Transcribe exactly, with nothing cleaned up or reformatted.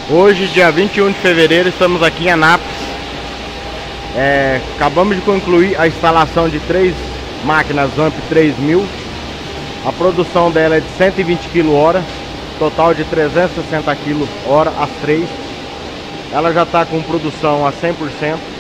Hoje, dia vinte e um de fevereiro, estamos aqui em Anápolis. É, acabamos de concluir a instalação de três máquinas AMP três mil. A produção dela é de cento e vinte quilos-hora, total de trezentos e sessenta quilos-hora as três. Ela já está com produção a cem por cento.